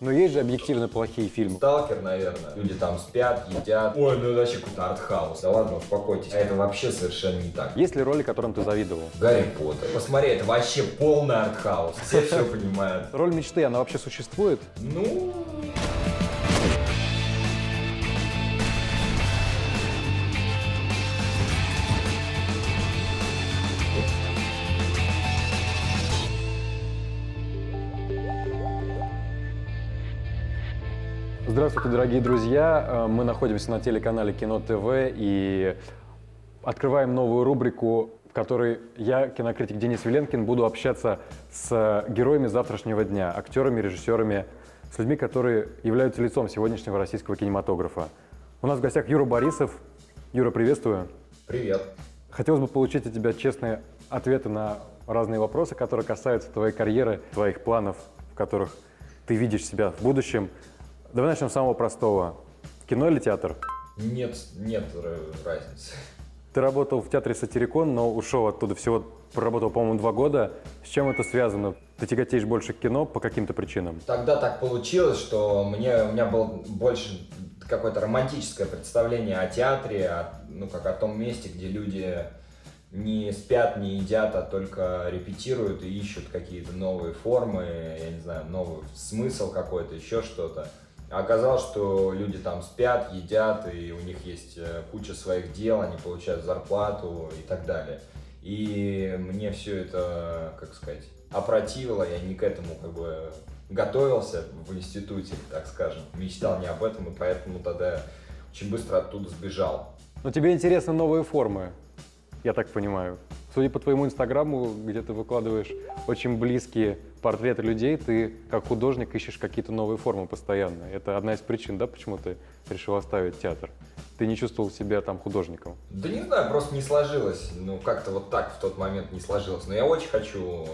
Но есть же объективно плохие фильмы. «Сталкер», наверное. Люди там спят, едят. Ой, ну это вообще какой-то артхаус. Да ладно, успокойтесь. А это вообще совершенно не так. Есть ли роли, которым ты завидовал? Гарри Поттер. Посмотри, это вообще полный артхаус. Все понимают. Роль мечты, она вообще существует? Ну... Здравствуйте, дорогие друзья! Мы находимся на телеканале Кино ТВ и открываем новую рубрику, в которой я, кинокритик Денис Веленкин, буду общаться с героями завтрашнего дня, актерами, режиссерами, с людьми, которые являются лицом сегодняшнего российского кинематографа. У нас в гостях Юра Борисов. Юра, приветствую. Привет. Хотелось бы получить от тебя честные ответы на разные вопросы, которые касаются твоей карьеры, твоих планов, в которых ты видишь себя в будущем. Давай начнем с самого простого. Кино или театр? Нет разницы. Ты работал в театре «Сатирикон», но ушел оттуда всего, проработал, по-моему, 2 года. С чем это связано? Ты тяготеешь больше к кино по каким-то причинам? Тогда так получилось, что у меня было больше какое-то романтическое представление о театре, как о том месте, где люди не спят, не едят, а только репетируют и ищут какие-то новые формы, я не знаю, новый смысл какой-то, еще что-то. А оказалось, что люди там спят, едят, и у них есть куча своих дел, они получают зарплату и так далее. И мне все это, как сказать, опротивило, я не к этому готовился в институте, так скажем, мечтал не об этом, и поэтому тогда очень быстро оттуда сбежал. Но тебе интересны новые формы, я так понимаю. Судя по твоему инстаграму, где ты выкладываешь очень близкие портреты людей, ты как художник ищешь какие-то новые формы постоянно. Это одна из причин, да, почему ты решил оставить театр? Ты не чувствовал себя там художником? Да не знаю, просто не сложилось. Как-то вот так в тот момент не сложилось. Но я очень хочу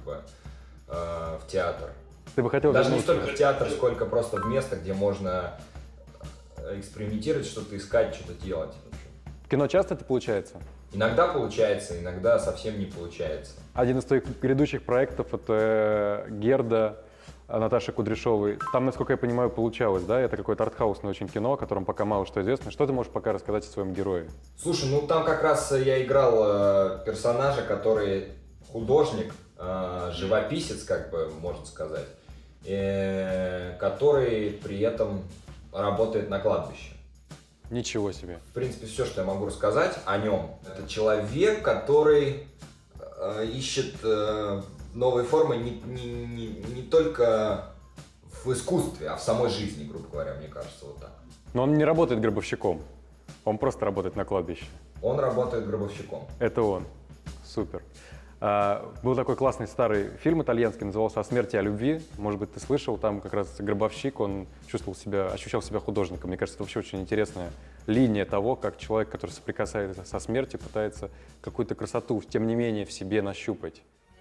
в театр. Ты бы хотел даже вернуться? Не столько в театр, сколько просто в место, где можно экспериментировать, что-то искать, что-то делать. В кино часто это получается? Иногда получается, иногда совсем не получается. Один из твоих грядущих проектов — это «Герда» Наташи Кудряшовой. Там, насколько я понимаю, получалось, да? Это какое-то артхаусное очень кино, о котором пока мало что известно. Что ты можешь пока рассказать о своем герое? Слушай, там как раз я играл персонажа, который художник, живописец, можно сказать, который при этом работает на кладбище. Ничего себе. В принципе, все, что я могу рассказать о нем. Это человек, который ищет новые формы не только в искусстве, а в самой жизни, грубо говоря, мне кажется, вот так. Но он не работает гробовщиком, он просто работает на кладбище. Он работает гробовщиком. Это он. Супер. Был такой классный старый фильм итальянский, назывался «О смерти, о любви». Может быть, ты слышал, там как раз гробовщик, он ощущал себя художником. Мне кажется, это вообще очень интересная линия того, как человек, который соприкасается со смертью, пытается какую-то красоту, тем не менее, в себе нащупать.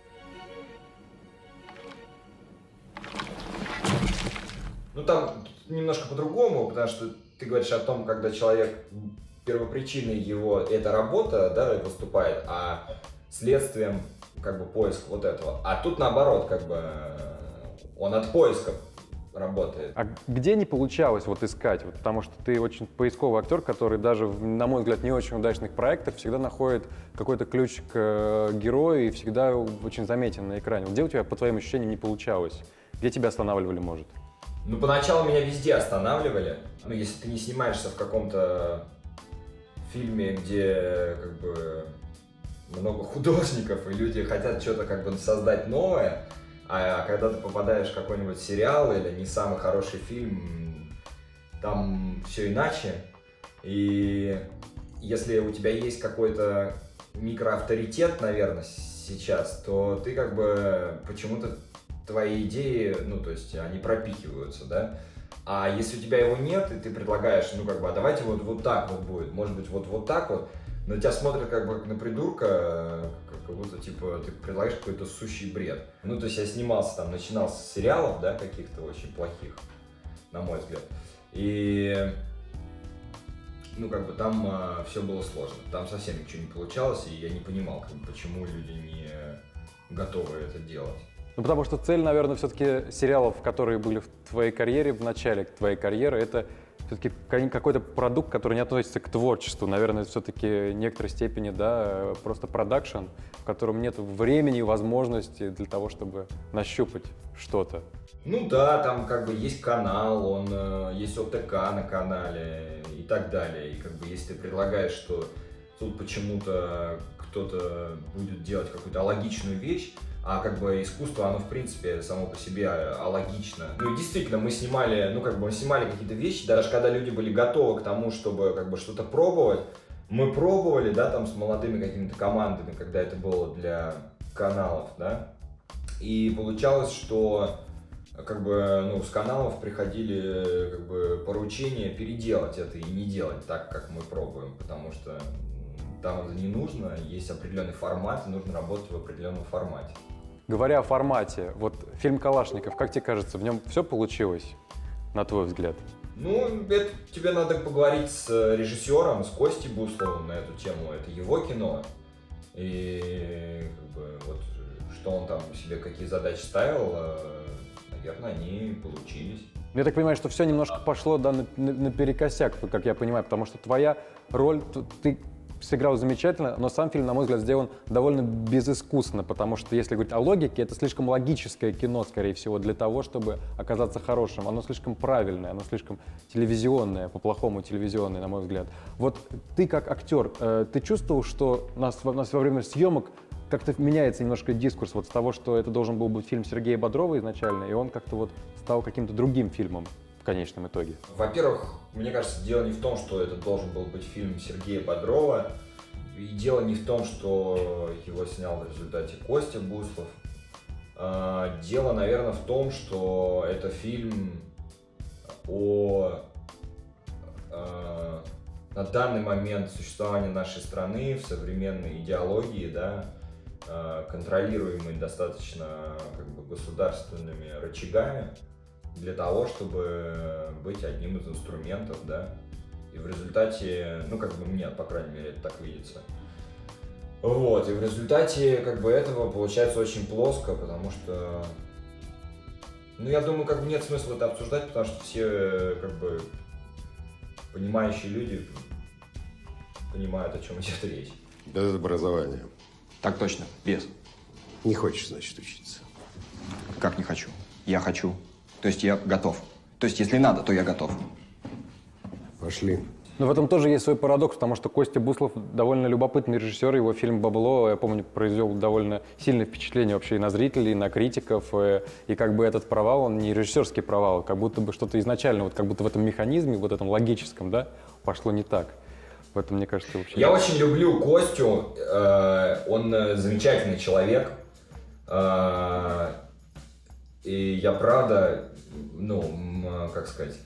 Там немножко по-другому, потому что ты говоришь о том, когда человек, первопричиной его эта работа, да, выступает, а следствием поиск вот этого. А тут наоборот, он от поиска работает. А где не получалось искать? Потому что ты очень поисковый актер, который даже на мой взгляд, не очень удачных проектах всегда находит какой-то ключ к герою и всегда очень заметен на экране. Где у тебя, по твоим ощущениям, не получалось? Где тебя останавливали, может? Поначалу меня везде останавливали. Если ты не снимаешься в каком-то фильме, где много художников, и люди хотят что-то создать новое, а когда ты попадаешь в какой-нибудь сериал или не самый хороший фильм, там все иначе. И если у тебя есть какой-то микроавторитет, наверное, сейчас, то ты почему-то твои идеи, они пропихиваются, да? А если у тебя его нет, и ты предлагаешь, а давайте вот так вот будет, может быть, вот так вот, но тебя смотрят на придурка, как будто, ты предлагаешь какой-то сущий бред. То есть я снимался начинал с сериалов, да, каких-то очень плохих, на мой взгляд. И, там все было сложно, там совсем ничего не получалось, и я не понимал, почему люди не готовы это делать. Ну, потому что цель, наверное, все-таки сериалов, которые были в твоей карьере, в начале твоей карьеры, это все-таки какой-то продукт, который не относится к творчеству. Наверное, это все-таки в некоторой степени, да, просто продакшн, в котором нет времени и возможности для того, чтобы нащупать что-то. Ну да, там как бы есть канал, есть ОТК на канале и так далее. И как бы если ты предлагаешь, что тут почему-то кто-то будет делать какую-то алогичную вещь, а как бы искусство, оно в принципе само по себе алогично. Ну и действительно, мы снимали какие-то вещи, даже когда люди были готовы к тому, чтобы как бы что-то пробовать, мы пробовали, да, там с молодыми какими-то командами, когда это было для каналов, да, и получалось, что как бы, ну, с каналов приходили как бы поручения переделать это и не делать так, как мы пробуем, потому что там это не нужно, есть определенный формат, и нужно работать в определенном формате. Говоря о формате, вот фильм «Калашников», как тебе кажется, в нем все получилось, на твой взгляд? Ну, это тебе надо поговорить с режиссером, с Костей Бусловым на эту тему, это его кино, и как бы, вот, что он там себе, какие задачи ставил, наверное, они получились. Я так понимаю, что все немножко пошло, да, наперекосяк, как я понимаю, потому что твоя роль, ты сыграл замечательно, но сам фильм, на мой взгляд, сделан довольно безыскусно, потому что, если говорить о логике, это слишком логическое кино, скорее всего, для того, чтобы оказаться хорошим. Оно слишком правильное, оно слишком телевизионное, по-плохому телевизионное, на мой взгляд. Вот ты как актер, ты чувствовал, что у нас во время съемок как-то меняется немножко дискурс вот с того, что это должен был быть фильм Сергея Бодрова изначально, и он как-то вот стал каким-то другим фильмом в конечном итоге? Во-первых, мне кажется, дело не в том, что это должен был быть фильм Сергея Бодрова, и дело не в том, что его снял в результате Костя Буслов. Дело, наверное, в том, что это фильм на данный момент существования нашей страны в современной идеологии, да, контролируемой достаточно как бы государственными рычагами, для того, чтобы быть одним из инструментов, да, и в результате, ну, как бы мне, по крайней мере, это так видится. Вот, и в результате, как бы, этого получается очень плоско, потому что, ну, я думаю, как бы нет смысла это обсуждать, потому что все, как бы, понимающие люди понимают, о чем идет речь. Без образования. Так точно, без. Не хочешь, значит, учиться? Как не хочу? Я хочу. То есть я готов. То есть если надо, то я готов. Пошли. Но в этом тоже есть свой парадокс, потому что Костя Буслов довольно любопытный режиссер, его фильм «Бабло», я помню, произвел довольно сильное впечатление вообще и на зрителей, и на критиков, и как бы этот провал, он не режиссерский провал, как будто бы что-то изначально, вот как будто в этом механизме, вот этом логическом, да, пошло не так. В этом, мне кажется, вообще... Я очень люблю Костю, он замечательный человек, и я правда, ну, как сказать,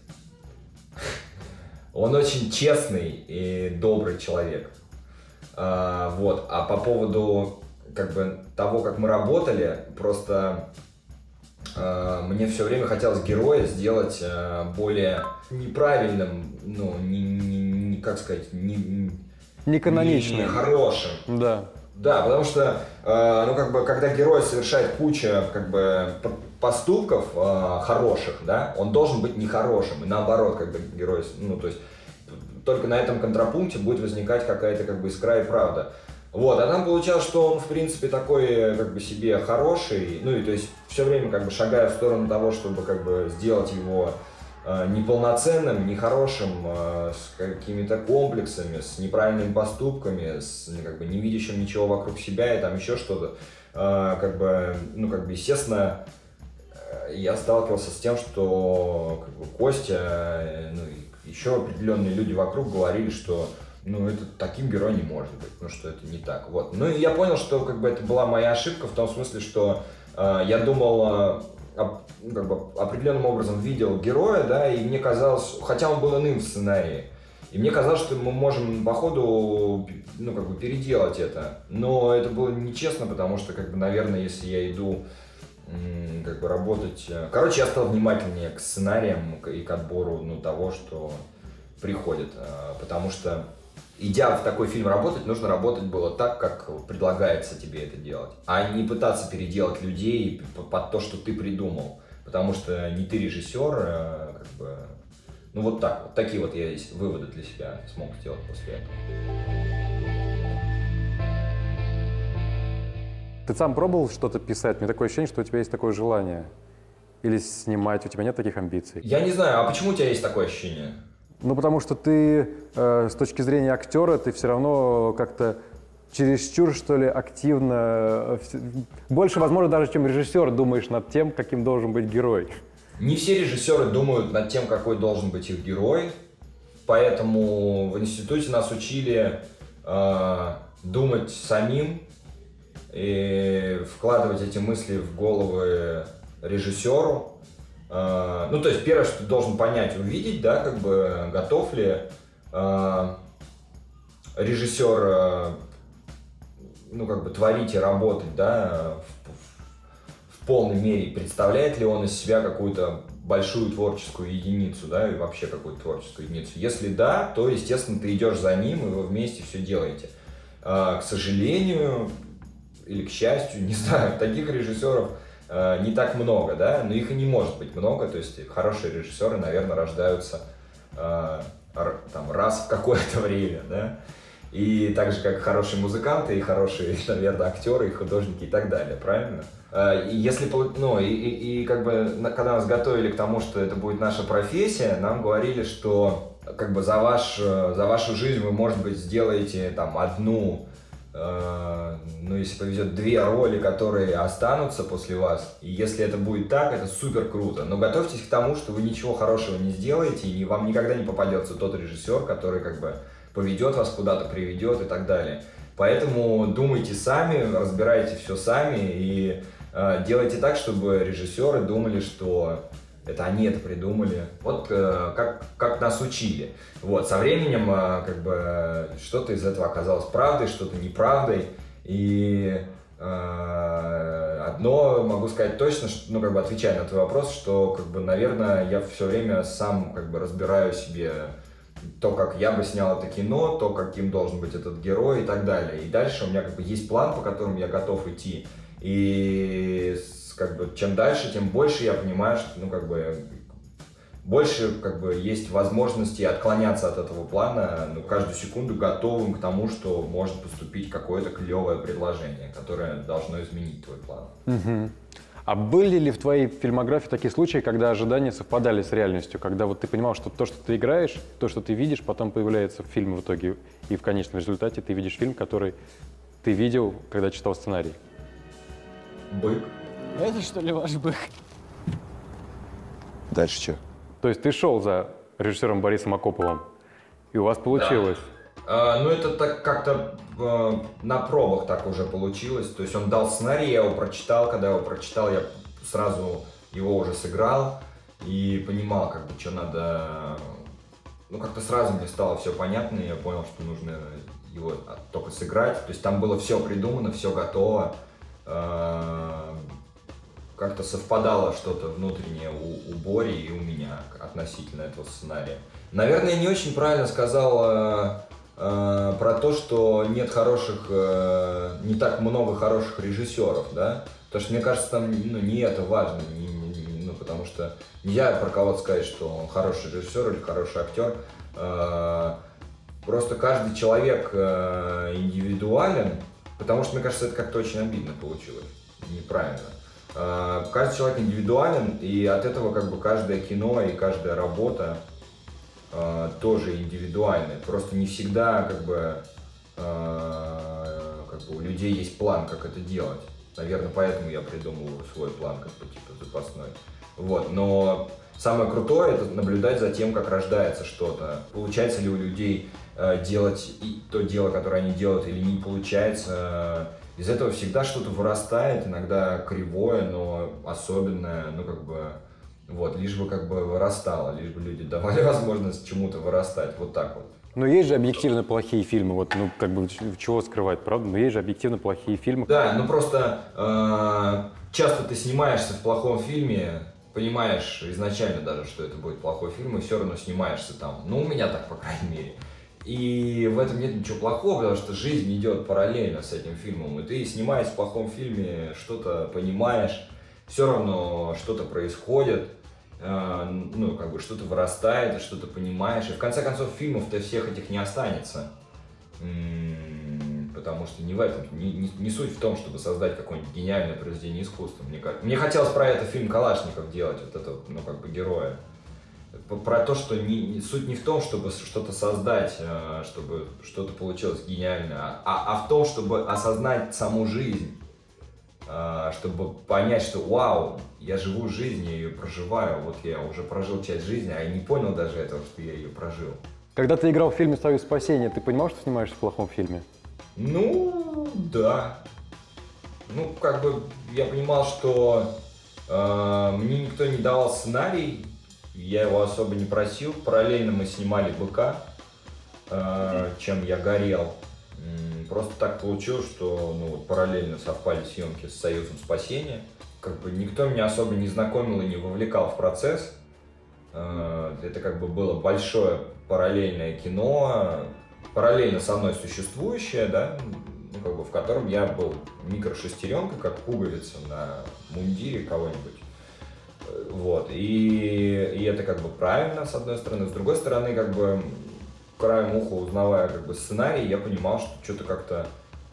он очень честный и добрый человек. Вот. А по поводу как бы того, как мы работали, просто мне все время хотелось героя сделать более неправильным, ну, как сказать, не каноничным, не хорошим. Да. Да, потому что, ну, как бы, когда герой совершает кучу, как бы, поступков хороших, да, он должен быть нехорошим, и наоборот, как бы, герой, ну, то есть, только на этом контрапункте будет возникать какая-то, как бы, искра и правда. Вот, а там получалось, что он, в принципе, такой, как бы, себе хороший, ну, и, то есть, все время, как бы, шагая в сторону того, чтобы, как бы, сделать его неполноценным, нехорошим, с какими-то комплексами, с неправильными поступками, с, как бы, не видящим ничего вокруг себя и там еще что-то, как бы, ну, как бы, естественно, я сталкивался с тем, что, как бы, Костя, ну, и еще определенные люди вокруг говорили, что, ну, это таким героем не может быть, ну, что это не так, вот. Ну, и я понял, что, как бы, это была моя ошибка в том смысле, что я думал, как бы, определенным образом видел героя, да, и мне казалось, хотя он был иным в сценарии, и мне казалось, что мы можем по ходу, ну, как бы, переделать это, но это было нечестно, потому что, как бы, наверное, если я иду, как бы, работать, короче, я стал внимательнее к сценариям и к отбору, ну, того, что приходит, потому что идя в такой фильм работать, нужно работать было так, как предлагается тебе это делать, а не пытаться переделать людей под то, что ты придумал, потому что не ты режиссер, как бы, ну вот так, вот такие вот я выводы для себя смог сделать после этого. Ты сам пробовал что-то писать? Мне такое ощущение, что у тебя есть такое желание. Или снимать, у тебя нет таких амбиций? Я не знаю, а почему у тебя есть такое ощущение? Ну, потому что ты, с точки зрения актера, ты все равно как-то чересчур, что ли, активно, больше, возможно, даже, чем режиссер, думаешь над тем, каким должен быть герой. Не все режиссеры думают над тем, какой должен быть их герой, поэтому в институте нас учили думать самим и вкладывать эти мысли в головы режиссеру. Ну, то есть первое, что ты должен понять, увидеть, да, как бы готов ли режиссер, ну, как бы творить и работать, да, в полной мере, представляет ли он из себя какую-то большую творческую единицу, да, и вообще какую-то творческую единицу. Если да, то, естественно, ты идешь за ним, и вы вместе все делаете. К сожалению, или к счастью, не знаю, таких режиссеров не так много, да, но их и не может быть много, то есть хорошие режиссеры, наверное, рождаются там, раз в какое-то время, да, и так же, как хорошие музыканты, и хорошие, наверное, актеры, и художники, и так далее, правильно? И если, ну, и как бы, когда нас готовили к тому, что это будет наша профессия, нам говорили, что как бы за вашу жизнь вы, может быть, сделаете там одну, ну, если повезет, 2 роли, которые останутся после вас. И если это будет так, это супер круто. Но готовьтесь к тому, что вы ничего хорошего не сделаете, и вам никогда не попадется тот режиссер, который как бы поведет вас куда-то, приведет и так далее. Поэтому думайте сами, разбирайте все сами и делайте так, чтобы режиссеры думали, что это они это придумали. Вот как нас учили. Вот, со временем как бы что-то из этого оказалось правдой, что-то неправдой. И одно могу сказать точно, что, ну, как бы отвечая на твой вопрос, что, как бы, наверное, я все время сам как бы разбираю себе то, как я бы снял это кино, то, каким должен быть этот герой и так далее. И дальше у меня как бы есть план, по которому я готов идти. И как бы чем дальше, тем больше я понимаю, что, ну, как бы, больше как бы есть возможности отклоняться от этого плана, ну, каждую секунду готовым к тому, что может поступить какое-то клевое предложение, которое должно изменить твой план. Угу. А были ли в твоей фильмографии такие случаи, когда ожидания совпадали с реальностью, когда вот ты понимал, что то, что ты играешь, то, что ты видишь, потом появляется в фильме в итоге, и в конечном результате ты видишь фильм, который ты видел, когда читал сценарий? Бык. Это что ли ваш бык? Дальше что? То есть ты шел за режиссером Борисом Акоповым, и у вас получилось. Да. Ну, это так как-то на пробах так уже получилось. То есть он дал сценарий, я его прочитал. Когда я его прочитал, я сразу его уже сыграл и понимал, как бы, что надо. Ну, как-то сразу мне стало все понятно, и я понял, что нужно его только сыграть. То есть там было все придумано, все готово. Как-то совпадало что-то внутреннее у Бори и у меня относительно этого сценария. Наверное, я не очень правильно сказал про то, что нет хороших, не так много хороших режиссеров, да? Потому что, мне кажется, там, ну, не это важно, ну, потому что нельзя про кого-то сказать, что он хороший режиссер или хороший актер. Просто каждый человек индивидуален, потому что, мне кажется, это как-то очень обидно получилось, неправильно. Каждый человек индивидуален, и от этого как бы каждое кино и каждая работа тоже индивидуальная. Просто не всегда как бы у людей есть план, как это делать. Наверное, поэтому я придумал свой план, как бы типа запасной. Вот. Но самое крутое — это наблюдать за тем, как рождается что-то. Получается ли у людей делать то дело, которое они делают, или не получается. Из этого всегда что-то вырастает, иногда кривое, но особенное, ну, как бы, вот, лишь бы как бы вырастало, лишь бы люди давали возможность чему-то вырастать, вот так вот. Но есть же объективно плохие фильмы, вот, ну, как бы, чего скрывать, правда? Но есть же объективно плохие фильмы. Да, ну просто часто ты снимаешься в плохом фильме, понимаешь изначально даже, что это будет плохой фильм, и все равно снимаешься там. Ну, у меня так, по крайней мере. И в этом нет ничего плохого, потому что жизнь идет параллельно с этим фильмом. И ты, снимаясь в плохом фильме, что-то понимаешь, все равно что-то происходит, ну, как бы что-то вырастает, что-то понимаешь. И в конце концов фильмов-то всех этих не останется. Потому что не в этом, не суть в том, чтобы создать какое-нибудь гениальное произведение искусства. Мне хотелось про это фильм «Калашников» делать, вот это, ну, как бы героя. Про то, что суть не в том, чтобы что-то создать, чтобы что-то получилось гениально, а в том, чтобы осознать саму жизнь, чтобы понять, что вау, я живу жизнь, я ее проживаю, вот я уже прожил часть жизни, а я не понял даже этого, что я ее прожил. Когда ты играл в фильме «Союз спасения», ты понимал, что снимаешься в плохом фильме? Ну, да. Ну, как бы я понимал, что мне никто не давал сценарий, я его особо не просил. Параллельно мы снимали «Быка», чем я горел. Просто так получилось, что ну, параллельно совпали съемки с «Союзом спасения». Как бы никто меня особо не знакомил и не вовлекал в процесс. Это как бы было большое параллельное кино, параллельно со мной существующее, да, ну, как бы, в котором я был микрошестеренка, как пуговица на мундире кого-нибудь. Вот. И это как бы правильно, с одной стороны. С другой стороны, как бы краем уха, узнавая как бы сценарий, я понимал, что что-то как-то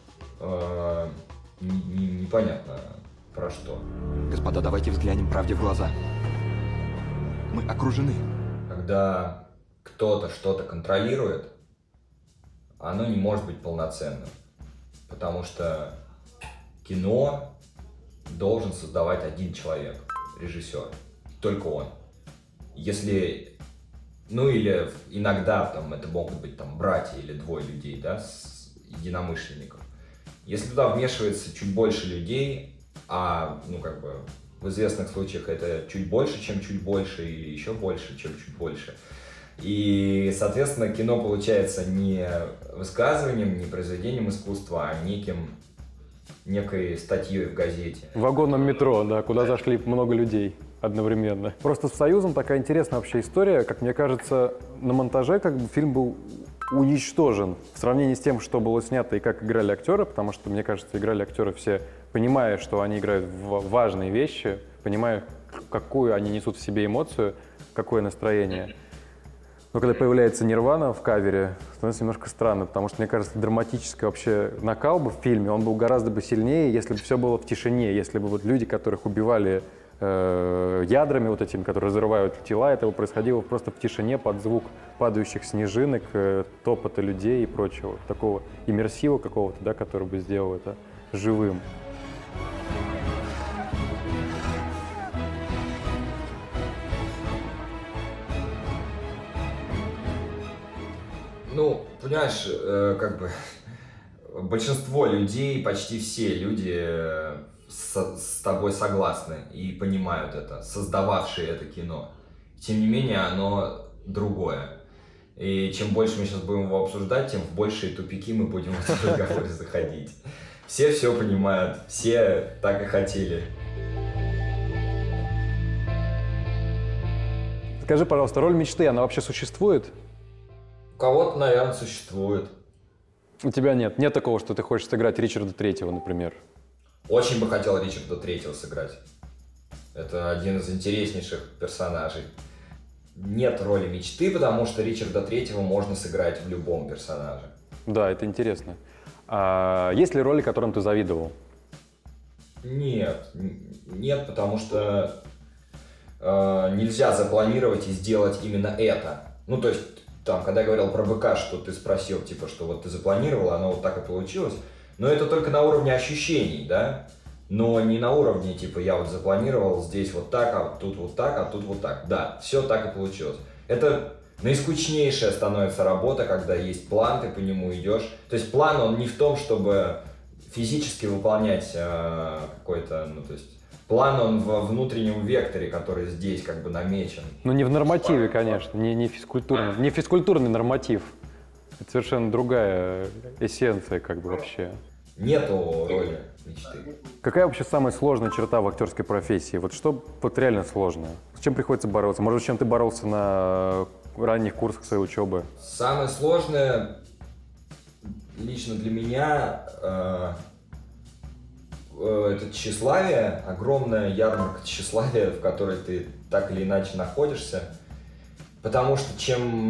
непонятно про что. Господа, давайте взглянем правде в глаза. Мы окружены. Когда кто-то что-то контролирует, оно не может быть полноценным. Потому что кино должен создавать один человек, режиссер, только он. Если, ну или иногда там это могут быть там братья или двое людей, да, единомышленников. Если туда вмешивается чуть больше людей, а, ну как бы в известных случаях это чуть больше, чем чуть больше, или еще больше, чем чуть больше. И, соответственно, кино получается не высказыванием, не произведением искусства, а некой статьей в газете. В вагонном метро, да, куда зашли много людей одновременно. Просто с «Союзом» такая интересная вообще история. Как мне кажется, на монтаже как бы фильм был уничтожен в сравнении с тем, что было снято и как играли актеры, потому что, мне кажется, играли актеры все, понимая, что они играют в важные вещи, понимая, какую они несут в себе эмоцию, какое настроение. Но когда появляется Нирвана в кавере, становится немножко странно, потому что, мне кажется, драматический вообще накал бы в фильме, он был гораздо бы сильнее, если бы все было в тишине, если бы вот люди, которых убивали ядрами вот этими, которые разрывают тела, это происходило просто в тишине под звук падающих снежинок, топота людей и прочего, такого иммерсива какого-то, да, который бы сделал это живым. Ну, понимаешь, как бы большинство людей, почти все люди с тобой согласны и понимают это, создававшие это кино. Тем не менее, оно другое. И чем больше мы сейчас будем его обсуждать, тем в большие тупики мы будем в этот разговор заходить. Все понимают, все так и хотели. Скажи, пожалуйста, роль мечты, она вообще существует? У кого-то, наверное, существует. У тебя нет? Нет такого, что ты хочешь сыграть Ричарда Третьего, например? Очень бы хотел Ричарда Третьего сыграть. Это один из интереснейших персонажей. Нет роли мечты, потому что Ричарда Третьего можно сыграть в любом персонаже. Да, это интересно. А есть ли роли, которым ты завидовал? Нет, потому что нельзя запланировать и сделать именно это. Ну, то есть, там, когда я говорил про «Быка», что ты спросил, типа, что вот ты запланировал, оно вот так и получилось. Но это только на уровне ощущений, да? Но не на уровне, типа, я вот запланировал здесь вот так, а тут вот так, а тут вот так. Да, все так и получилось. Это наискучнейшая становится работа, когда есть план, ты по нему идешь. То есть план, он не в том, чтобы физически выполнять какой-то, ну, то есть план, он во внутреннем векторе, который здесь как бы намечен. Ну, не в нормативе, конечно, не физкультурный норматив. Это совершенно другая эссенция, как бы, вообще. Нету роли. мечты. Какая вообще самая сложная черта в актерской профессии? Вот что вот реально сложное? С чем приходится бороться? Может, с чем ты боролся на ранних курсах своей учебы? Самое сложное лично для меня это тщеславие, огромная ярмарка тщеславия, в которой ты так или иначе находишься. Потому что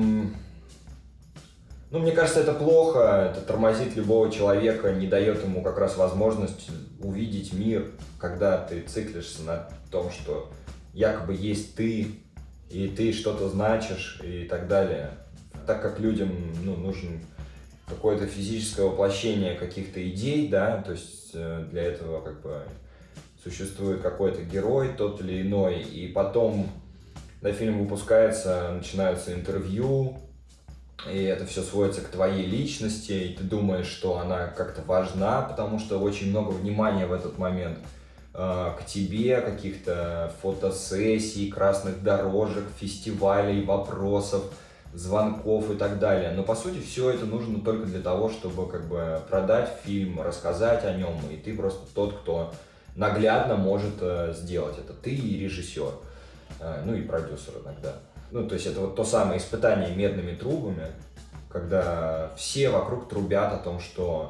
мне кажется, это плохо, это тормозит любого человека, не дает ему как раз возможность увидеть мир, когда ты циклишься на том, что якобы есть ты, и ты что-то значишь и так далее. Так как людям нужен какое-то физическое воплощение каких-то идей, да, то есть для этого как бы существует какой-то герой, тот или иной, и потом, когда фильм выпускается, начинаются интервью, и это все сводится к твоей личности, и ты думаешь, что она как-то важна, потому что очень много внимания в этот момент к тебе, каких-то фотосессий, красных дорожек, фестивалей, вопросов, звонков и так далее. Но по сути все это нужно только для того, чтобы как бы продать фильм, рассказать о нем, и ты просто тот, кто наглядно может сделать это. Ты и режиссер, и продюсер иногда. То есть это вот то самое испытание медными трубами, когда все вокруг трубят о том, что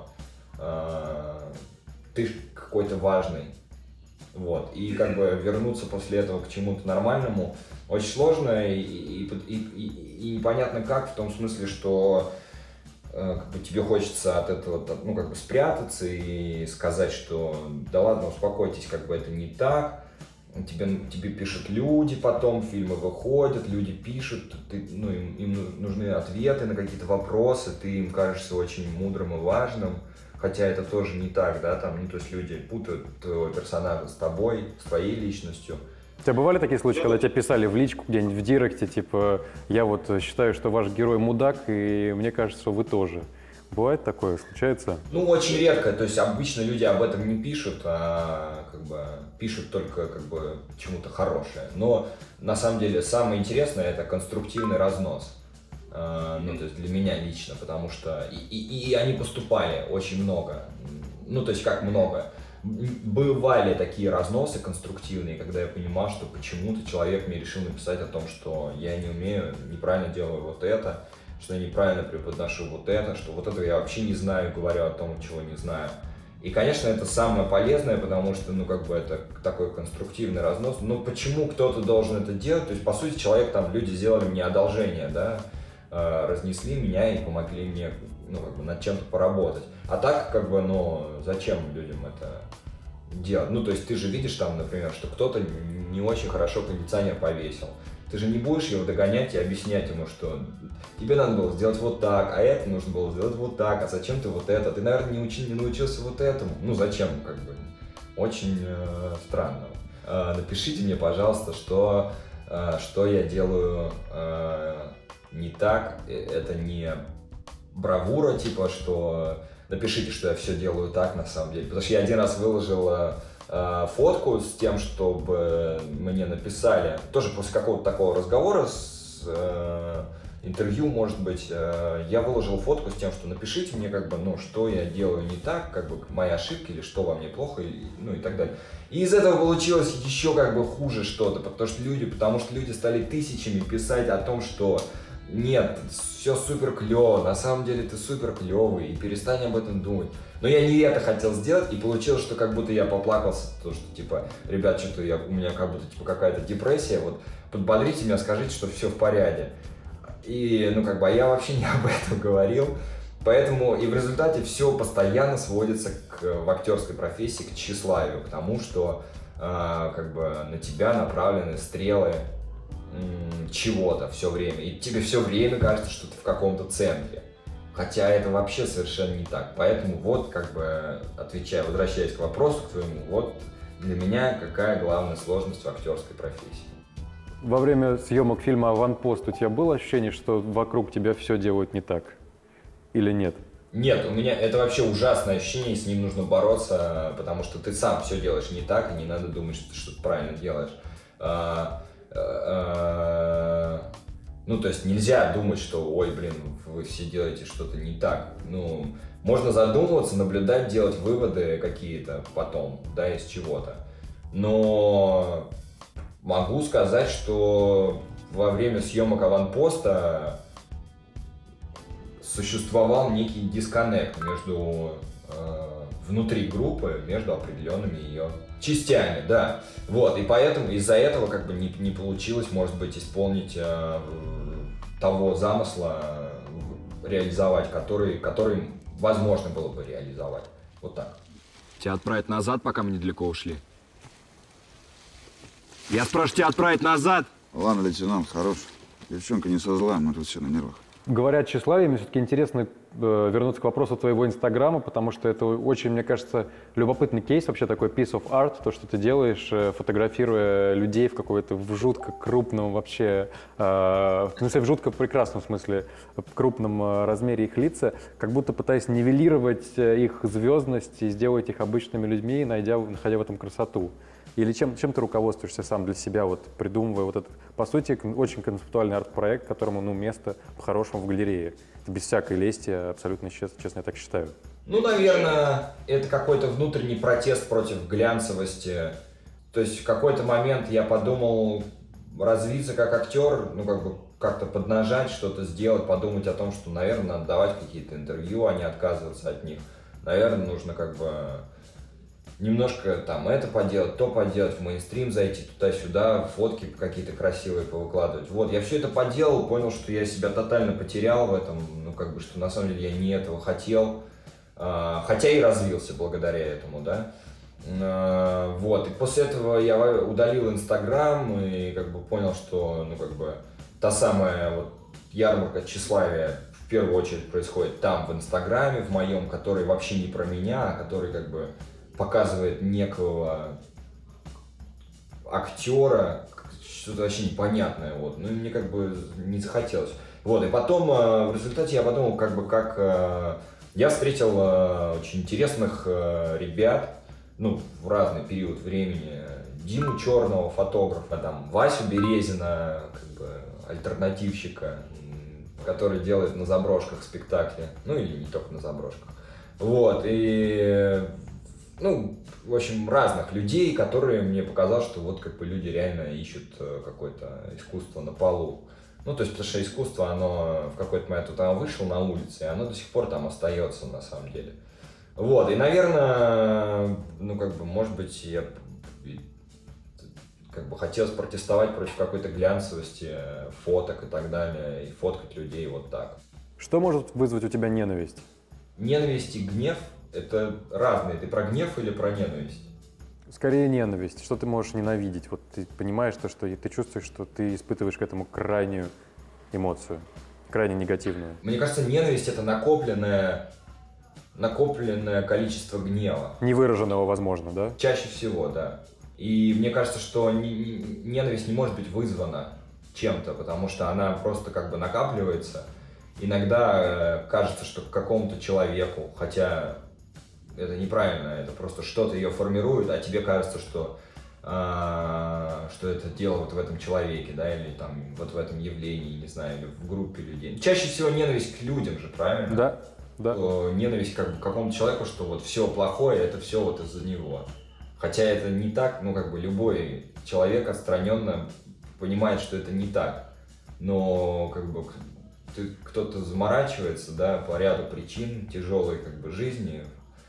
ты какой-то важный. Вот. И как бы вернуться после этого к чему-то нормальному очень сложно и непонятно как, в том смысле, что как бы тебе хочется от этого спрятаться и сказать, что да ладно, успокойтесь, как бы это не так. Тебе пишут люди потом, фильмы выходят, люди пишут, им нужны ответы на какие-то вопросы, ты им кажешься очень мудрым и важным, хотя это тоже не так, да, то есть люди путают твоего персонажа с тобой, с твоей личностью. У тебя бывали такие случаи, когда тебе писали в личку где-нибудь в директе, типа, я вот считаю, что ваш герой мудак, и мне кажется, что вы тоже. Бывает такое? Случается? Очень редко. То есть обычно люди об этом не пишут, а как бы пишут только как бы чему-то хорошее. Но на самом деле самое интересное — это конструктивный разнос. То есть для меня лично, потому что и они поступали очень много. То есть как много. Бывали такие разносы конструктивные, когда я понимал, что почему-то человек мне решил написать о том, что я не умею, неправильно делаю вот это, что я неправильно преподношу вот это, что вот это я вообще не знаю, говорю о том, чего не знаю. И, конечно, это самое полезное, потому что, это такой конструктивный разнос. Но почему кто-то должен это делать? То есть, по сути, люди сделали мне одолжение, да, разнесли меня и помогли мне, над чем-то поработать. А так, зачем людям это делать? То есть, ты же видишь там, например, что кто-то не очень хорошо кондиционер повесил. Ты же не будешь его догонять и объяснять ему, что тебе надо было сделать вот так, а это нужно было сделать вот так, а зачем ты вот это? Ты, наверное, не научился вот этому. Зачем, Очень странно. Напишите мне, пожалуйста, что я делаю не так. Это не бравура, типа, что напишите, что я все делаю так на самом деле. Потому что я один раз выложил фотку с тем, чтобы мне написали, тоже после какого-то такого разговора с интервью, может быть, я выложил фотку с тем, что напишите мне, что я делаю не так, мои ошибки или что во мне плохо, и так далее. И из этого получилось еще хуже что-то, потому что люди стали тысячами писать о том, что нет, все супер клево, на самом деле ты супер клевый, и перестань об этом думать. Но я не это хотел сделать, и получилось, что как будто я поплакался, то что, ребят, что-то у меня как будто, какая-то депрессия, вот, подбодрите меня, скажите, что все в порядке. И, а я вообще не об этом говорил, поэтому и в результате все постоянно сводится в актерской профессии к тщеславию, к тому, что, на тебя направлены стрелы чего-то все время, и тебе все время кажется, что ты в каком-то центре. Хотя это вообще совершенно не так. Поэтому возвращаясь к вопросу к твоему, для меня какая главная сложность в актерской профессии. Во время съемок фильма «Аванпост» у тебя было ощущение, что вокруг тебя все делают не так? Или нет? Нет, у меня это вообще ужасное ощущение, и с ним нужно бороться, потому что ты сам все делаешь не так, и не надо думать, что ты что-то правильно делаешь. Ну, то есть нельзя думать, что, ой, блин, вы все делаете что-то не так. Ну, можно задумываться, наблюдать, делать выводы какие-то потом, да, из чего-то. Но могу сказать, что во время съемок «Аванпоста» существовал некий дисконнект между внутри группы, между определенными ее частями, да. Вот, и поэтому из-за этого как бы не получилось, может быть, исполнить того замысла, реализовать, который возможно было бы реализовать. Вот так. Тебя отправить назад, пока мы недалеко ушли? Я спрашиваю, тебя отправить назад? Ладно, лейтенант, хорош. Девчонка не со зла, мы тут все на нервах. Говоря о тщеславии, мне все-таки интересно вернуться к вопросу твоего Инстаграма, потому что это очень, мне кажется, любопытный кейс, вообще такой piece of art, то, что ты делаешь, фотографируя людей в какой-то в жутко крупном вообще, в смысле, в жутко прекрасном смысле, в крупном размере их лица, как будто пытаясь нивелировать их звездность и сделать их обычными людьми, находя в этом красоту. Или чем ты руководствуешься сам для себя, вот, придумывая вот этот, по сути, очень концептуальный арт-проект, которому, ну, место по-хорошему в галерее. Это без всякой лести, абсолютно честно, я так считаю. Ну, наверное, это какой-то внутренний протест против глянцевости. То есть в какой-то момент я подумал развиться как актер, ну, как бы как-то поднажать, что-то сделать, подумать о том, что, наверное, надо давать какие-то интервью, а не отказываться от них. Наверное, нужно как бы немножко там это поделать, то поделать, в мейнстрим зайти, туда-сюда, фотки какие-то красивые повыкладывать. Вот, я все это поделал, понял, что я себя тотально потерял в этом, ну, как бы, что на самом деле я не этого хотел, хотя и развился благодаря этому, да. Вот, и после этого я удалил Инстаграм и как бы понял, что, ну, как бы, та самая вот ярмарка тщеславия в первую очередь происходит там, в Инстаграме, в моем, который вообще не про меня, а который, как бы, показывает некого актера, что-то вообще непонятное, вот, ну и мне как бы не захотелось. Вот, и потом в результате я подумал, как бы, как я встретил очень интересных ребят, ну, в разный период времени, Диму Черного, фотографа, там, Васю Березина, как бы, альтернативщика, который делает на заброшках спектакли, ну или не только на заброшках. Вот, и ну, в общем, разных людей, которые мне показалось, что вот как бы люди реально ищут какое-то искусство на полу. Ну, то есть, потому что искусство, оно в какой-то момент вот оно вышло на улице, и оно до сих пор там остается на самом деле. Вот, и, наверное, ну, как бы, может быть, я как бы хотелось протестовать против какой-то глянцевости фоток и так далее, и фоткать людей вот так. Что может вызвать у тебя ненависть? Ненависть и гнев — это разные. Ты про гнев или про ненависть? Скорее ненависть. Что ты можешь ненавидеть? Вот ты понимаешь то, что ты чувствуешь, что ты испытываешь к этому крайнюю эмоцию, крайне негативную. Мне кажется, ненависть — это накопленное количество гнева. Невыраженного, возможно, да? Чаще всего, да. И мне кажется, что ненависть не может быть вызвана чем-то, потому что она просто как бы накапливается. Иногда кажется, что к какому-то человеку, хотя это неправильно, это просто что-то ее формирует, а тебе кажется, что это дело вот в этом человеке, да, или там вот в этом явлении, не знаю, или в группе людей. Чаще всего ненависть к людям же, правильно? Да, да. Ненависть как бы к какому-то человеку, что вот все плохое, это все вот из-за него. Хотя это не так, ну как бы любой человек отстраненно понимает, что это не так. Но как бы кто-то заморачивается, да, по ряду причин тяжелой как бы жизни,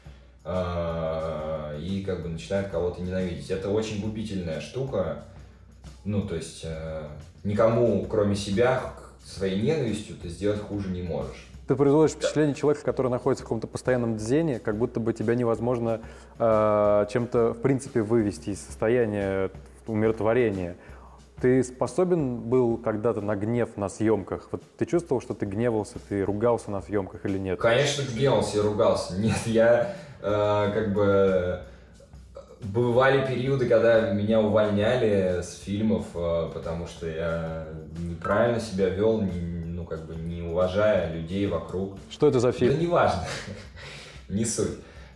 и как бы начинает кого-то ненавидеть. Это очень губительная штука. Ну, то есть никому, кроме себя, своей ненавистью ты сделать хуже не можешь. Ты производишь впечатление человека, который находится в каком-то постоянном дзене, как будто бы тебя невозможно чем-то, в принципе, вывести из состояния умиротворения. Ты способен был когда-то на гнев на съемках? Вот ты чувствовал, что ты гневался, ты ругался на съемках или нет? Конечно, гневался и ругался. Нет, я как бы... Бывали периоды, когда меня увольняли с фильмов, потому что я неправильно себя вел, ну как бы не уважая людей вокруг. Что это за фильм? Да неважно, не суть.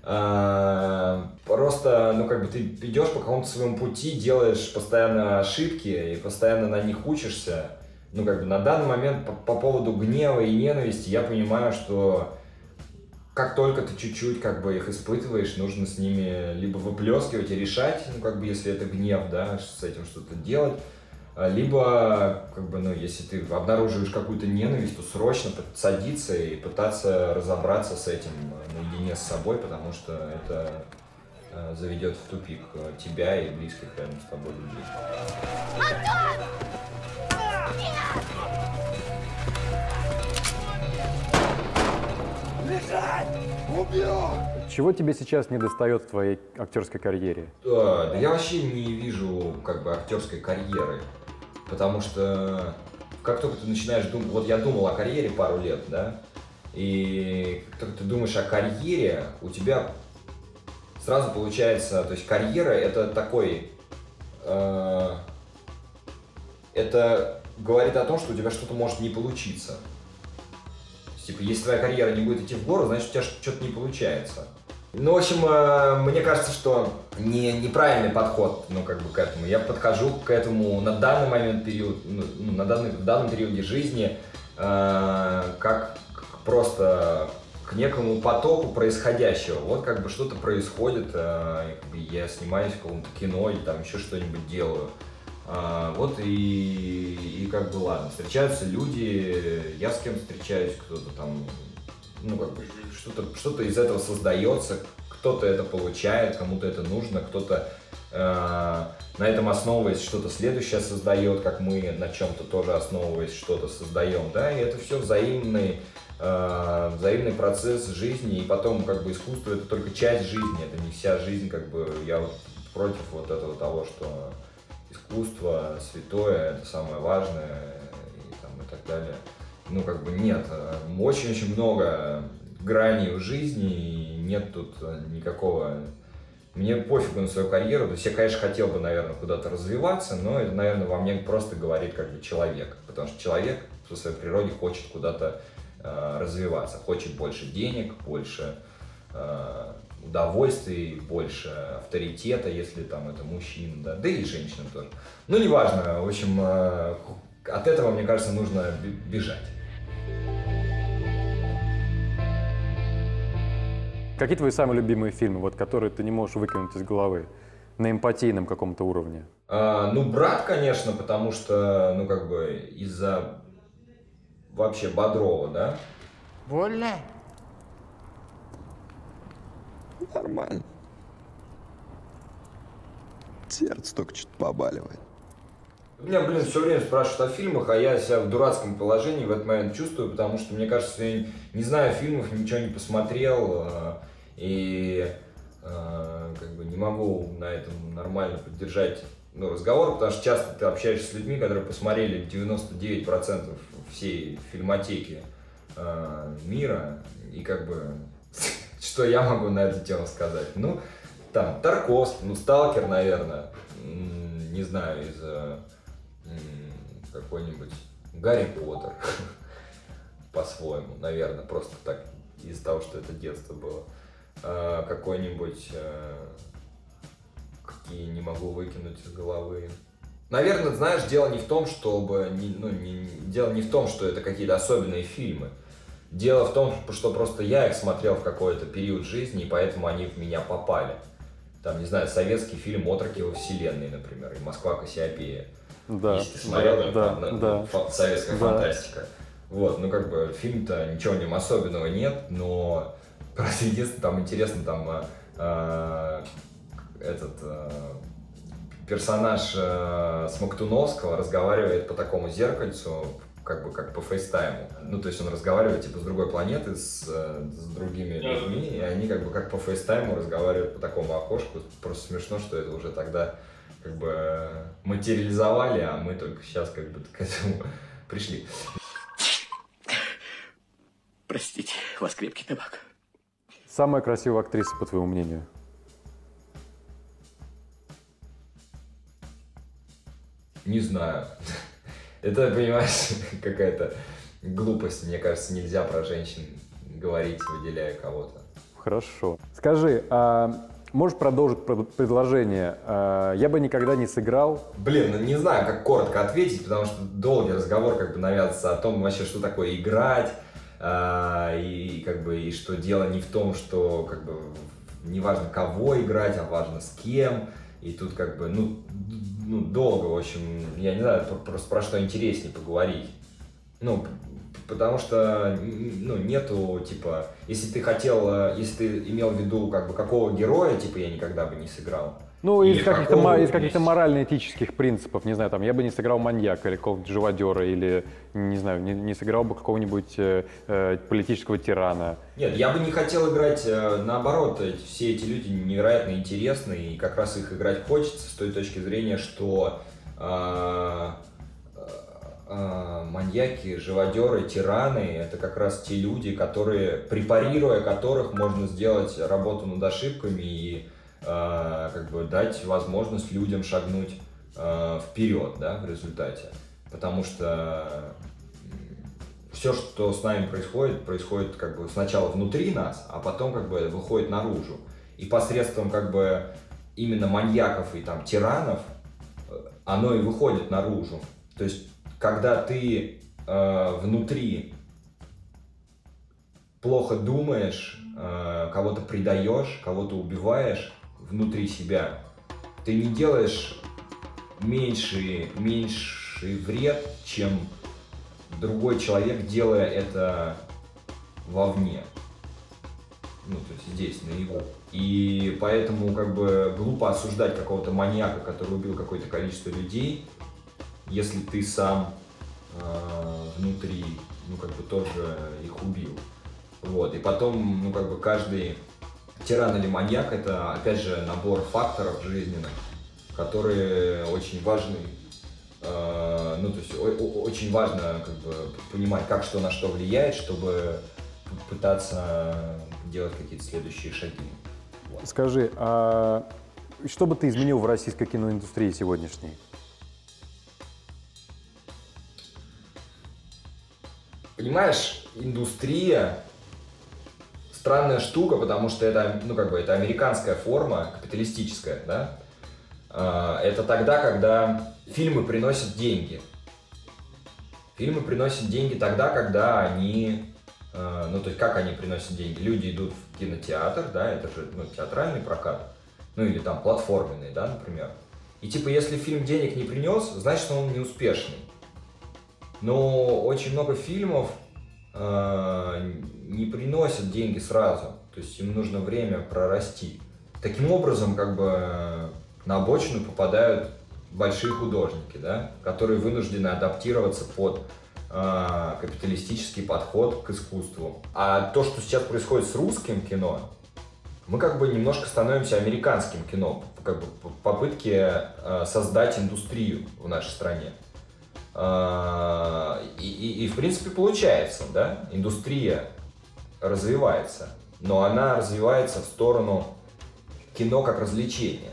Просто, ну как бы ты идешь по какому-то своему пути, делаешь постоянно ошибки и постоянно на них учишься. Ну, как бы на данный момент по поводу гнева и ненависти я понимаю, что как только ты чуть-чуть как бы их испытываешь, нужно с ними либо выплескивать и решать, ну, как бы, если это гнев, да, с этим что-то делать, либо, как бы, ну, если ты обнаруживаешь какую-то ненависть, то срочно садиться и пытаться разобраться с этим наедине с собой, потому что это заведет в тупик тебя и близких рядом с тобой людей. Чего тебе сейчас не достает в твоей актерской карьере? Да я вообще не вижу как бы актерской карьеры, потому что как только ты начинаешь думать, вот я думал о карьере пару лет, да, и как только ты думаешь о карьере, у тебя сразу получается, то есть карьера это такой, это говорит о том, что у тебя что-то может не получиться. Типа, если твоя карьера не будет идти в гору, значит, у тебя что-то не получается. Ну, в общем, мне кажется, что неправильный подход, ну, как бы к этому. Я подхожу к этому на данный момент период, в данном периоде жизни, как просто к некому потоку происходящего. Вот как бы что-то происходит, я снимаюсь в каком-то кино или там еще что-нибудь делаю. Вот и как бы ладно, встречаются люди, я с кем встречаюсь, кто-то там, ну как бы что-то из этого создается, кто-то это получает, кому-то это нужно, кто-то на этом основываясь что-то следующее создает, как мы на чем-то тоже основываясь что-то создаем, да, и это все взаимный процесс жизни, и потом как бы искусство это только часть жизни, это не вся жизнь, как бы я вот против вот этого того, что искусство святое, это самое важное и так далее. Ну, как бы нет, очень-очень много граней в жизни, и нет тут никакого... Мне пофигу на свою карьеру, то есть я, конечно, хотел бы, наверное, куда-то развиваться, но это, наверное, во мне просто говорит как бы человек, потому что человек по своей природе хочет куда-то развиваться, хочет больше денег, больше удовольствий, больше авторитета, если там это мужчина, да и женщина тоже. Ну, неважно, в общем, от этого, мне кажется, нужно бежать. Какие твои самые любимые фильмы, вот, которые ты не можешь выкинуть из головы на эмпатийном каком-то уровне? Ну, «Брат», конечно, потому что, ну, как бы, из-за вообще Бодрова, да? Больно? Нормально. Сердце только что-то побаливает. Меня, блин, все время спрашивают о фильмах, а я себя в дурацком положении в этот момент чувствую, потому что, мне кажется, я не знаю фильмов, ничего не посмотрел, и как бы не могу на этом нормально поддержать разговор, потому что часто ты общаешься с людьми, которые посмотрели 99% всей фильмотеки мира, и как бы, что я могу на эту тему сказать? Ну, там, Тарковский, ну, «Сталкер», наверное, не знаю, из какой-нибудь Гарри Поттер, по-своему, наверное, просто так, из-за того, что это детство было. Какой-нибудь, какие не могу выкинуть из головы. Наверное, знаешь, дело не в том, чтобы, дело не в том, что это какие-то особенные фильмы. Дело в том, что просто я их смотрел в какой-то период жизни, и поэтому они в меня попали. Там, не знаю, советский фильм «Отроки во вселенной», например, и «Москва Кассиопея». Да. Если ты смотрел, да. Советская фантастика. Вот, ну как бы фильм-то ничего в нем особенного нет, но просто единственное, там интересно, там персонаж Смоктуновского разговаривает по такому зеркальцу, как бы как по фейстайму. Ну, то есть он разговаривает типа с другой планеты, с другими людьми, и они как бы как по фейстайму разговаривают по такому окошку. Просто смешно, что это уже тогда как бы материализовали, а мы только сейчас как бы к этому пришли. Простите, у вас крепкий табак. Самая красивая актриса, по твоему мнению? Не знаю. Это, понимаешь, какая-то глупость. Мне кажется, нельзя про женщин говорить, выделяя кого-то. Хорошо. Скажи, а Можешь продолжить предложение? Я бы никогда не сыграл. Блин, ну не знаю, как коротко ответить, потому что долгий разговор как бы навязывается о том вообще, что такое играть, и как бы и что дело не в том, что как бы не важно кого играть, а важно с кем. И тут как бы, ну долго, в общем, я не знаю, просто про что интереснее поговорить. Ну, потому что, ну, нету, типа, если ты имел в виду, как бы, какого героя, типа, я никогда бы не сыграл. Ну, из каких-то морально-этических принципов, не знаю, там, я бы не сыграл маньяка или какого-нибудь живодера, или, не знаю, не сыграл бы какого-нибудь политического тирана. Нет, я бы не хотел играть, наоборот, все эти люди невероятно интересные, и как раз их играть хочется с той точки зрения, что маньяки, живодеры, тираны — это как раз те люди, которые, препарируя которых, можно сделать работу над ошибками и как бы дать возможность людям шагнуть вперед, да, в результате. Потому что все, что с нами происходит как бы сначала внутри нас, а потом как бы выходит наружу. И посредством как бы именно маньяков и там тиранов оно и выходит наружу. То есть когда ты внутри плохо думаешь, кого-то предаешь, кого-то убиваешь внутри себя, ты не делаешь меньший вред, чем другой человек, делая это вовне. Ну, то есть здесь, наяву. И поэтому как бы глупо осуждать какого-то маньяка, который убил какое-то количество людей, если ты сам внутри, ну, как бы тоже их убил. Вот. И потом, ну, как бы каждый тиран или маньяк — это, опять же, набор факторов жизненных, которые очень важны. Ну, то есть очень важно как бы понимать, как что на что влияет, чтобы пытаться делать какие-то следующие шаги. Вот. Скажи, а что бы ты изменил в российской киноиндустрии сегодняшней? Понимаешь, индустрия — странная штука, потому что это, ну, как бы, это американская форма, капиталистическая, да? Это тогда, когда фильмы приносят деньги. Фильмы приносят деньги тогда, когда они, ну, то есть, как они приносят деньги? Люди идут в кинотеатр, да, это же, ну, театральный прокат, ну, или там платформенный, да, например. И, типа, если фильм денег не принес, значит, он неуспешный. Но очень много фильмов не приносят деньги сразу, то есть им нужно время прорасти. Таким образом, как бы на обочину попадают большие художники, да, которые вынуждены адаптироваться под капиталистический подход к искусству. А то, что сейчас происходит с русским кино, мы как бы немножко становимся американским кино, как бы в попытке создать индустрию в нашей стране. И в принципе получается, да, индустрия развивается, но она развивается в сторону кино как развлечения.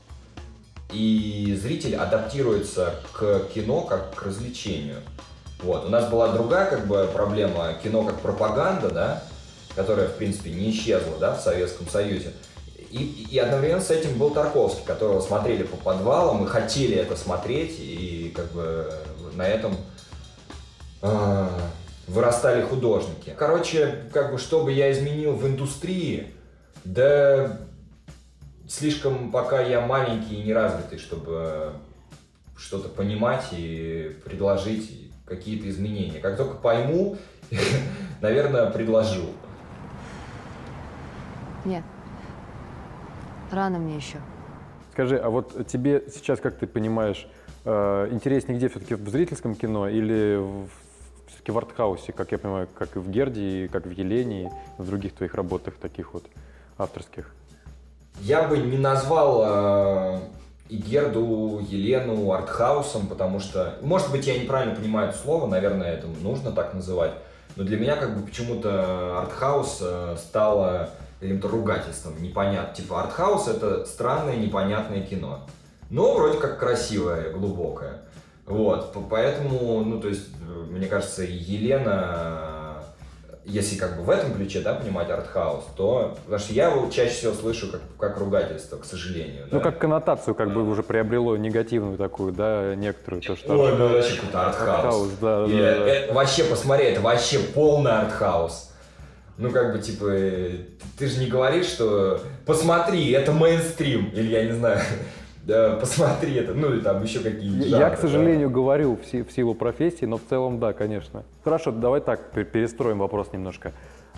И зритель адаптируется к кино как к развлечению. Вот. У нас была другая как бы проблема — кино как пропаганда, да, которая в принципе не исчезла, да, в Советском Союзе. И одновременно с этим был Тарковский, которого смотрели по подвалам и хотели это смотреть, и как бы на этом вырастали художники. Короче, как бы, что бы я изменил в индустрии, да слишком пока я маленький и неразвитый, чтобы что-то понимать и предложить какие-то изменения. Как только пойму, наверное, предложу. Нет. Рано мне еще. Скажи, а вот тебе сейчас, как ты понимаешь, интереснее где все-таки в зрительском кино или все-таки в артхаусе, как я понимаю, как и в Герде, как в Елене, и в других твоих работах таких вот авторских? Я бы не назвал и Герду, Елену артхаусом, потому что, может быть, я неправильно понимаю это слово, наверное, это нужно так называть, но для меня как бы почему-то артхаус стало каким-то ругательством, непонятно. Типа артхаус — это странное, непонятное кино, но вроде как красивое, глубокое. Вот, поэтому, ну, то есть, мне кажется, и Елена если как бы в этом ключе, да, понимать артхаус, то... Потому что я его чаще всего слышу как ругательство, к сожалению. Ну, да? как коннотацию как бы уже приобрело негативную такую, да, некоторую. То, что Ой, ну вообще какой-то артхаус. Да, И это вообще, посмотри, это вообще полный артхаус. Ну, как бы, типа, ты же не говоришь, что посмотри, это мейнстрим, или я не знаю, да, посмотри это, ну, и там еще какие-нибудь жанры. Я, к сожалению, говорю в силу профессии, но в целом, да, конечно. Хорошо, давай так, перестроим вопрос немножко.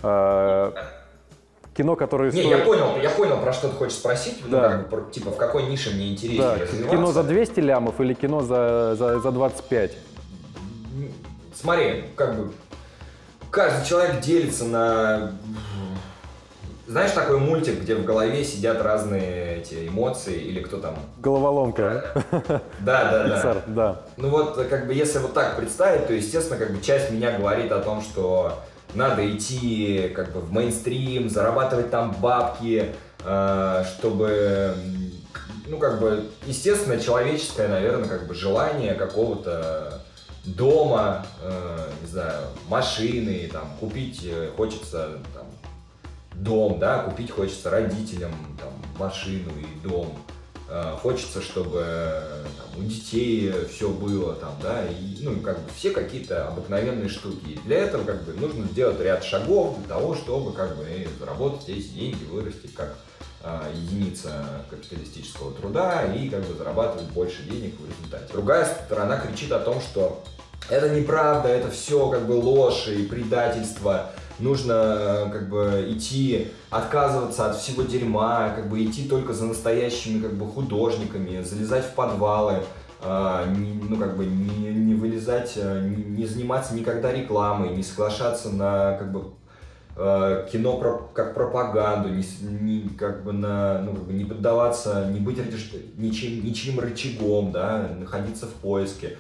Кино, которое Не, стоит... я понял, про что ты хочешь спросить, Да. ну, как бы, типа, в какой нише мне интереснее Да, развиваться. кино за 200 лямов или кино за 25? Смотри, как бы, каждый человек делится на... Знаешь такой мультик, где в голове сидят разные эти эмоции, или кто там? Головоломка. Да. Pixar, да. Ну вот, как бы, если вот так представить, то, естественно, как бы часть меня говорит о том, что надо идти, как бы, в мейнстрим, зарабатывать там бабки, чтобы, ну, как бы, естественно, человеческое, наверное, как бы, желание какого-то дома, не знаю, машины, там, купить хочется, там, дом, да, купить хочется родителям, там, машину и дом. Хочется, чтобы там, у детей все было, там, да, и, ну, как бы все какие-то обыкновенные штуки. И для этого, как бы, нужно сделать ряд шагов для того, чтобы, как бы, заработать эти деньги, вырасти как единица капиталистического труда и, как бы, зарабатывать больше денег в результате. Другая сторона кричит о том, что это неправда, это все, как бы, ложь и предательство. Нужно, как бы, идти, отказываться от всего дерьма, как бы, идти только за настоящими, как бы, художниками, залезать в подвалы, ну, как бы, не вылезать, не заниматься никогда рекламой, не соглашаться на, как бы, кино как пропаганду, как бы, ну, как бы, не поддаваться, не быть ничьим рычагом, да, находиться в поиске,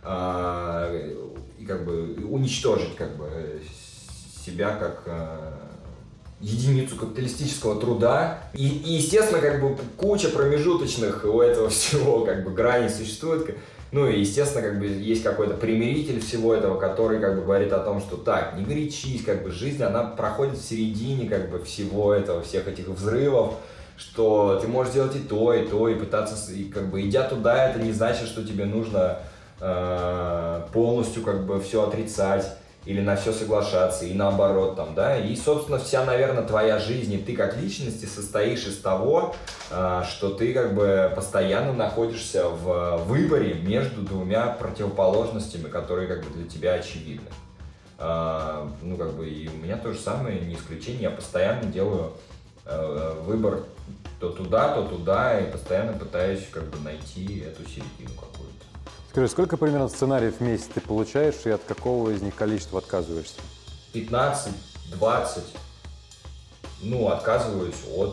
и, как бы, уничтожить, как бы, себя как единицу капиталистического труда. И, естественно, как бы, куча промежуточных у этого всего, как бы, граней существует. Ну и, естественно, как бы, есть какой-то примиритель всего этого, который, как бы, говорит о том, что так, не горячись, как бы, жизнь, она проходит в середине, как бы, всего этого, всех этих взрывов, что ты можешь делать и то, и пытаться, и, как бы, идя туда, это не значит, что тебе нужно полностью, как бы, все отрицать или на все соглашаться, и наоборот, там, да, и, собственно, вся, наверное, твоя жизнь, и ты как личности состоишь из того, что ты, как бы, постоянно находишься в выборе между двумя противоположностями, которые, как бы, для тебя очевидны. Ну, как бы, и у меня то же самое, не исключение, я постоянно делаю выбор то туда, и постоянно пытаюсь, как бы, найти эту середину какую-то. Скажи, сколько примерно сценариев в месяц ты получаешь и от какого из них количества отказываешься? 15, 20. Ну, отказываюсь от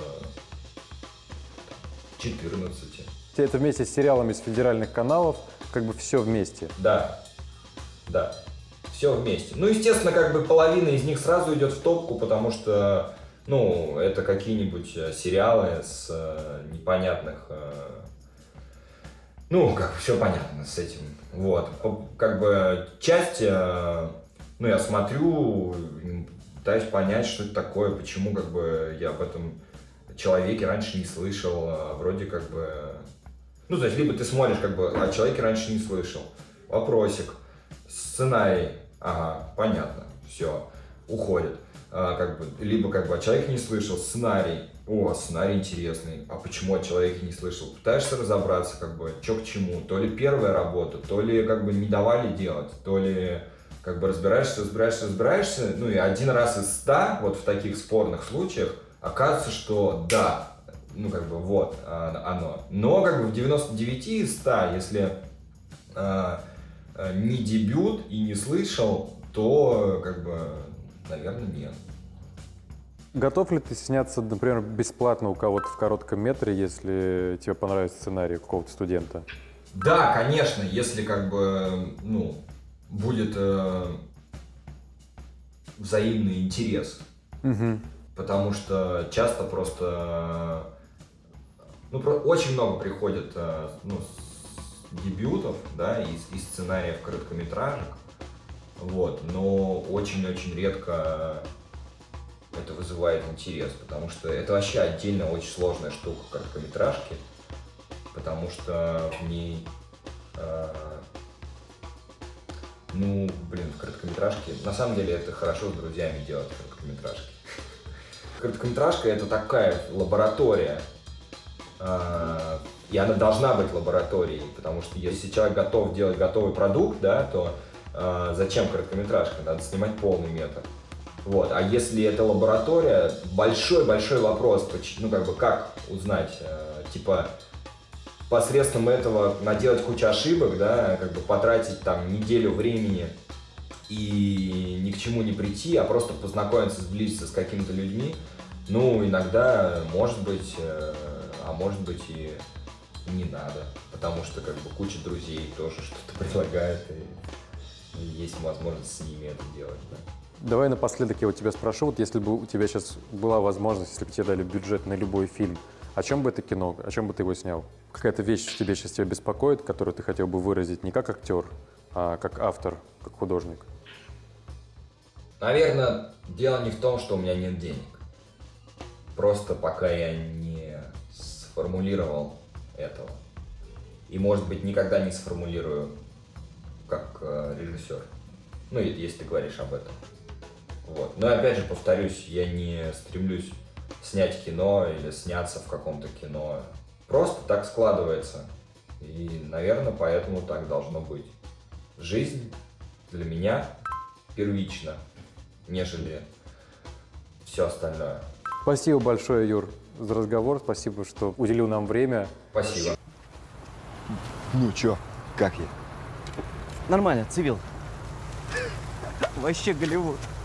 14. Это вместе с сериалами с федеральных каналов, как бы все вместе? Да. Все вместе. Ну, естественно, как бы половина из них сразу идет в топку, потому что, ну, это какие-нибудь сериалы с непонятных... Ну, как все понятно с этим. Вот. Как бы часть, ну, я смотрю, пытаюсь понять, что это такое, почему, как бы, я об этом человеке раньше не слышал, вроде, как бы... Ну, то есть, либо ты смотришь, как бы, о человеке раньше не слышал. Вопросик, сценарий, ага, понятно, все, уходит. Как бы, либо, как бы, о человеке не слышал, сценарий, о, сценарий интересный, а почему о человеке не слышал? Пытаешься разобраться, как бы, что к чему, то ли первая работа, то ли, как бы, не давали делать, то ли, как бы, разбираешься, ну, и один раз из 100, вот в таких спорных случаях, оказывается, что да, ну, как бы, вот оно. Но, как бы, в 99 из 100, если не дебют и не слышал, то, как бы, наверное, нет. Готов ли ты сняться, например, бесплатно у кого-то в коротком метре, если тебе понравится сценарий какого-то студента? Да, конечно, если, как бы, ну, будет взаимный интерес. Угу. Потому что часто просто, ну, очень много приходит, ну, с дебютов, да, из сценариев короткометражек. Вот, но очень-очень редко это вызывает интерес, потому что это вообще отдельно очень сложная штука короткометражки, потому что в ней, в короткометражке, на самом деле это хорошо с друзьями делать короткометражки. Короткометражка — это такая лаборатория, и она должна быть лабораторией, потому что если человек готов делать готовый продукт, да, то зачем короткометражка? Надо снимать полный метр. Вот. А если это лаборатория, большой-большой вопрос, как узнать, посредством этого наделать кучу ошибок, да, потратить там неделю времени и ни к чему не прийти, а просто познакомиться, сблизиться с какими-то людьми, иногда может быть, а может быть и не надо, потому что куча друзей тоже что-то предлагает, и есть возможность с ними это делать. Да. Давай напоследок я у тебя спрошу, вот если бы у тебя сейчас была возможность, если бы тебе дали бюджет на любой фильм, о чем бы это кино, о чем бы ты его снял? Какая-то вещь в тебе сейчас тебя беспокоит, которую ты хотел бы выразить не как актер, а как автор, как художник? Наверное, дело не в том, что у меня нет денег. Просто пока я не сформулировал этого. И, может быть, никогда не сформулирую как режиссер. Если ты говоришь об этом. Вот. Но опять же, повторюсь, я не стремлюсь снять кино или сняться в каком-то кино. Просто так складывается. И, наверное, поэтому так должно быть. Жизнь для меня первична, нежели все остальное. Спасибо большое, Юр, за разговор. Спасибо, что уделил нам время. Спасибо. Ну чё, как я? Нормально, цивил. Вообще Голливуд.